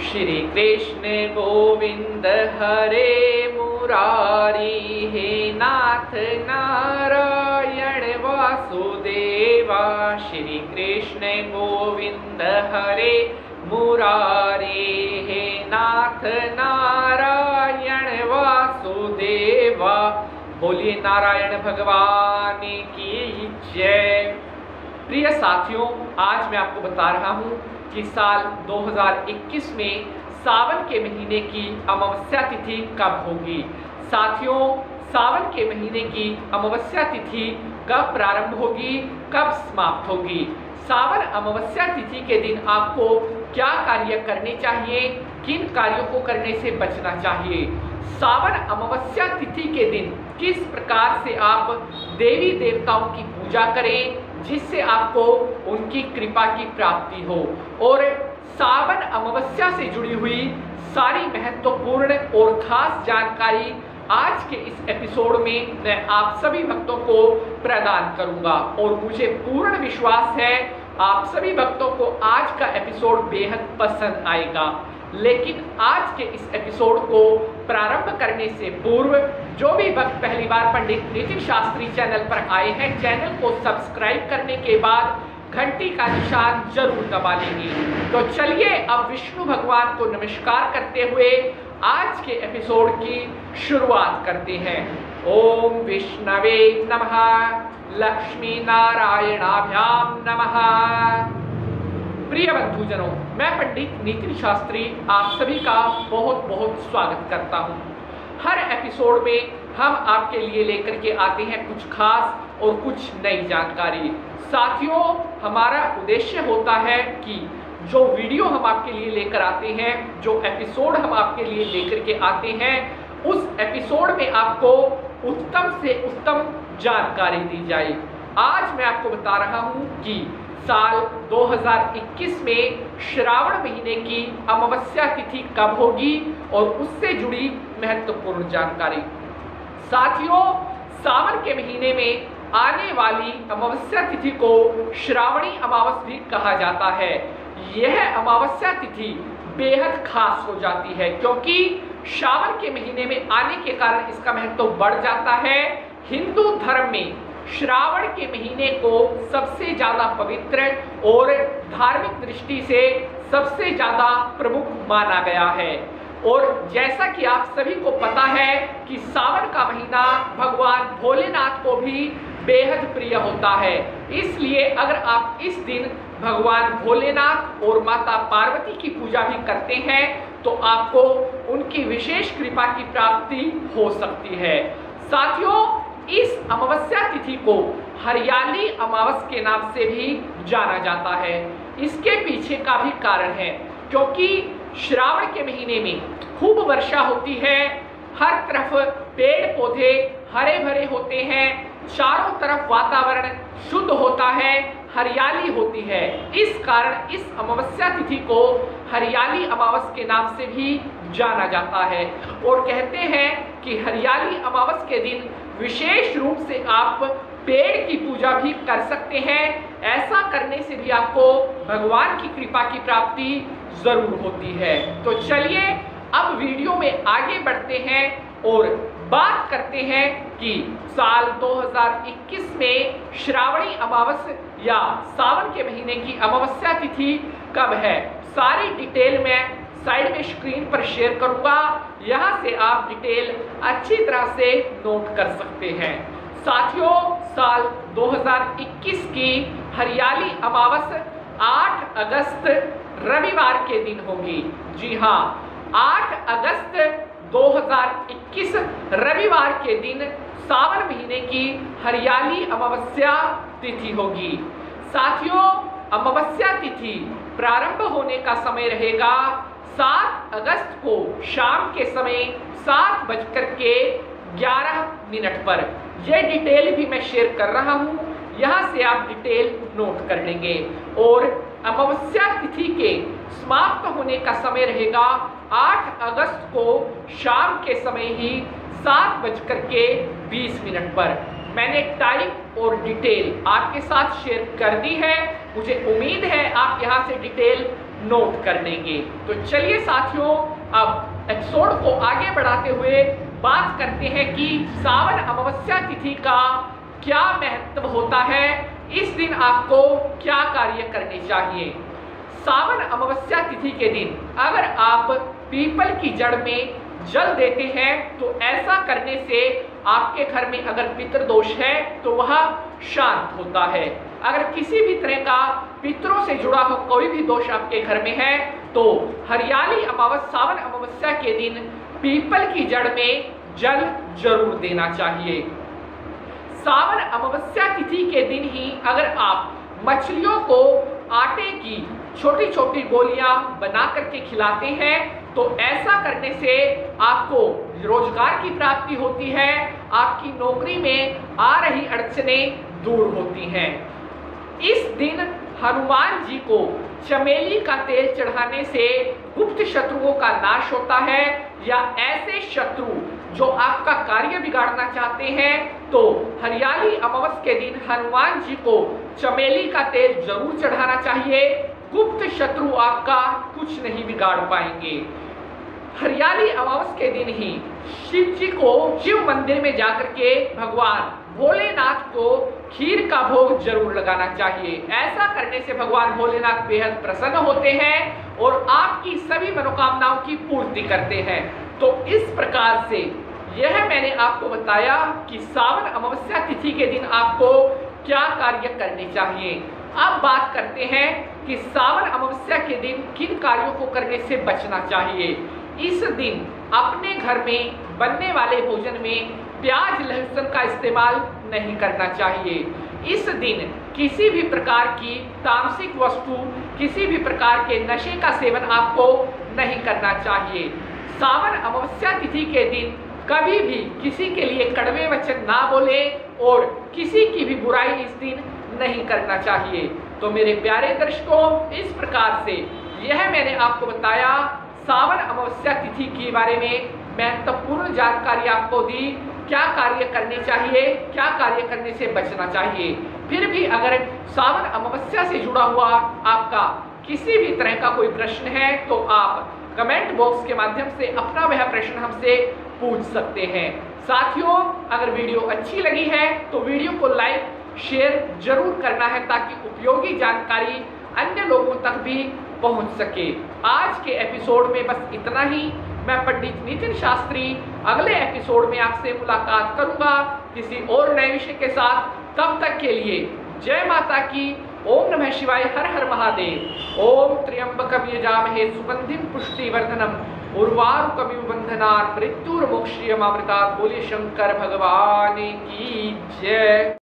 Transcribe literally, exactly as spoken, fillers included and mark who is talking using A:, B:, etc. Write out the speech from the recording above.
A: श्री कृष्ण गोविंद हरे मुरारी, हे नाथ नारायण वासुदेवा। श्री कृष्ण गोविंद हरे मुरारी, हे नाथ नारायण वासुदेवा। बोलिए नारायण भगवान की जय। प्रिय साथियों, आज मैं आपको बता रहा हूं कि साल दो हज़ार इक्कीस में सावन के महीने की अमावस्या तिथि कब होगी। साथियों, सावन के महीने की अमावस्या तिथि कब प्रारंभ होगी, कब समाप्त होगी। सावन अमावस्या तिथि के दिन आपको क्या कार्य करने चाहिए, किन कार्यों को करने से बचना चाहिए। सावन अमावस्या तिथि के दिन किस प्रकार से आप देवी देवताओं की पूजा करें जिससे आपको उनकी कृपा की प्राप्ति हो। और सावन अमावस्या से जुड़ी हुई सारी महत्वपूर्ण और खास जानकारी आज के इस एपिसोड में मैं आप सभी भक्तों को प्रदान करूंगा और मुझे पूर्ण विश्वास है आप सभी भक्तों को आज का एपिसोड बेहद पसंद आएगा। लेकिन आज के इस एपिसोड को प्रारंभ करने से पूर्व जो भी भक्त पहली बार पंडित नितिन शास्त्री चैनल पर आए हैं, चैनल को सब्सक्राइब करने के बाद घंटी का निशान जरूर दबा लेंगे। तो चलिए अब विष्णु भगवान को नमस्कार करते हुए आज के एपिसोड की शुरुआत करते हैं। ओम विष्णवे नमः, लक्ष्मी नारायणाभ्याम नमः। प्रिय बंधुजनों, मैं पंडित नितिन शास्त्री आप सभी का बहुत बहुत स्वागत करता हूं। हर एपिसोड में हम आपके लिए लेकर के आते हैं कुछ खास और कुछ नई जानकारी। साथियों, हमारा उद्देश्य होता है कि जो वीडियो हम आपके लिए लेकर आते हैं, जो एपिसोड हम आपके लिए लेकर के आते हैं, उस एपिसोड में आपको उत्तम से उत्तम जानकारी दी जाए। आज मैं आपको बता रहा हूं कि साल दो हज़ार इक्कीस में श्रावण महीने की अमावस्या तिथि कब होगी और उससे जुड़ी महत्वपूर्ण जानकारी। साथियों, सावन के महीने में आने वाली अमावस्या तिथि को श्रावणी अमावस भी कहा जाता है। यह अमावस्या तिथि बेहद खास हो जाती है क्योंकि श्रावण के महीने में आने के कारण इसका महत्व बढ़ जाता है। हिंदू धर्म में श्रावण के महीने को सबसे ज्यादा पवित्र और धार्मिक दृष्टि से सबसे ज्यादा प्रमुख माना गया है। और जैसा कि आप सभी को पता है कि सावन का महीना भगवान भोलेनाथ को भी बेहद प्रिय होता है। इसलिए अगर आप इस दिन भगवान भोलेनाथ और माता पार्वती की पूजा भी करते हैं तो आपको उनकी विशेष कृपा की प्राप्ति हो सकती है। साथियों, इस अमावस्या तिथि को हरियाली अमावस के नाम से भी जाना जाता है। इसके पीछे का भी कारण है क्योंकि श्रावण के महीने में खूब वर्षा होती है, हर तरफ पेड़ पौधे हरे भरे होते हैं, चारों तरफ वातावरण शुद्ध होता है, हरियाली होती है। इस कारण इस अमावस्या तिथि को हरियाली अमावस के नाम से भी जाना जाता है। और कहते हैं कि हरियाली अमावस के दिन विशेष रूप से आप पेड़ की पूजा भी कर सकते हैं। ऐसा करने से भी आपको भगवान की कृपा की प्राप्ति जरूर होती है। तो चलिए अब वीडियो में आगे बढ़ते हैं और बात करते हैं कि साल दो हज़ार इक्कीस में श्रावणी अमावस या सावन के महीने की अमावस्या तिथि कब है। सारी डिटेल में साइड में स्क्रीन पर शेयर करूंगा, यहां से आप डिटेल अच्छी तरह से नोट कर सकते हैं। साथियों, साल दो हज़ार इक्कीस की हरियाली अमावस आठ अगस्त रविवार के दिन होगी। जी हां, आठ अगस्त दो हज़ार इक्कीस रविवार के दिन सावन महीने की हरियाली अमावस्या तिथि होगी। साथियों, अमावस्या तिथि प्रारंभ होने का समय रहेगा सात अगस्त को शाम के समय सात बजकर के ग्यारह मिनट पर। यह डिटेल भी मैं शेयर कर रहा हूं, यहां से आप डिटेल नोट कर लेंगे। और अमावस्या तिथि के समाप्त होने का समय रहेगा आठ अगस्त को शाम के समय ही सात बजकर के बीस मिनट पर। मैंने टाइम और डिटेल आपके साथ शेयर कर दी है। मुझे उम्मीद है आप यहां से डिटेल नोट कर लेंगे। तो चलिए साथियों, अब एपिसोड को आगे बढ़ाते हुए बात करते हैं कि सावन अमावस्या तिथि का क्या महत्व होता है, इस दिन आपको क्या कार्य करने चाहिए। सावन अमावस्या तिथि के दिन अगर आप पीपल की जड़ में जल देते हैं तो ऐसा करने से आपके घर में अगर पितृदोष है तो वह शांत होता है। अगर किसी भी तरह का पितरों से जुड़ा हो कोई भी दोष आपके घर में है तो हरियाली अमावस्या सावन अमावस्या के दिन पीपल की जड़ में जल जरूर देना चाहिए। सावन अमावस्या तिथि के दिन ही अगर आप मछलियों को आटे की छोटी छोटी गोलियां बना करके खिलाते हैं तो ऐसा करने से आपको रोजगार की प्राप्ति होती है, आपकी नौकरी में आ रही अड़चनें दूर होती हैं। इस दिन हनुमान जी को चमेली का तेल चढ़ाने से गुप्त शत्रुओं का नाश होता है, या ऐसे शत्रु जो आपका कार्य बिगाड़ना चाहते हैं तो हरियाली अमावस्या के दिन हनुमान जी को चमेली का तेल जरूर चढ़ाना चाहिए। गुप्त शत्रु आपका कुछ नहीं बिगाड़ पाएंगे। हरियाली अमावस्या के दिन ही शिव जी को शिव मंदिर में जाकर के भगवान भोलेनाथ को खीर का भोग जरूर लगाना चाहिए। ऐसा करने से भगवान भोलेनाथ बेहद प्रसन्न होते हैं और आपकी सभी मनोकामनाओं की पूर्ति करते हैं। तो इस प्रकार से यह मैंने आपको बताया कि सावन अमावस्या तिथि के दिन आपको क्या कार्य करने चाहिए। अब बात करते हैं कि सावन अमावस्या के दिन किन कार्यों को करने से बचना चाहिए। इस दिन अपने घर में बनने वाले भोजन में प्याज लहसुन का इस्तेमाल नहीं करना चाहिए। इस दिन किसी भी प्रकार की तामसिक वस्तु, किसी भी प्रकार के नशे का सेवन आपको नहीं करना चाहिए। सावन अमावस्या तिथि के दिन कभी भी किसी के लिए कड़वे वचन ना बोले और किसी की भी बुराई इस दिन नहीं करना चाहिए। तो मेरे प्यारे दर्शकों, इस प्रकार से यह मैंने आपको बताया सावन अमावस्या तिथि के बारे में महत्वपूर्ण जानकारी आपको दी। क्या कार्य करने चाहिए, क्या कार्य करने से बचना चाहिए। फिर भी अगर सावन अमावस्या से जुड़ा हुआ आपका किसी भी तरह का कोई प्रश्न है तो आप कमेंट बॉक्स के माध्यम से अपना वह प्रश्न हमसे पूछ सकते हैं। साथियों, अगर वीडियो अच्छी लगी है तो वीडियो को लाइक शेयर जरूर करना है ताकि उपयोगी जानकारी अन्य लोगों तक भी पहुंच सके। आज के एपिसोड में बस इतना ही। मैं पंडित नितिन शास्त्री अगले एपिसोड में आपसे मुलाकात करूंगा किसी और नए विषय के साथ। तब तक के लिए जय माता की। ओम नमः शिवाय। हर हर महादेव। ओम त्र्यंबकम यजामहे सुगंधिम पुष्टिवर्धनम उर्वारुकमिव बंधनात् मृत्युर्मोक्षयमामृतात्। बोलिए शंकर भगवान की जय।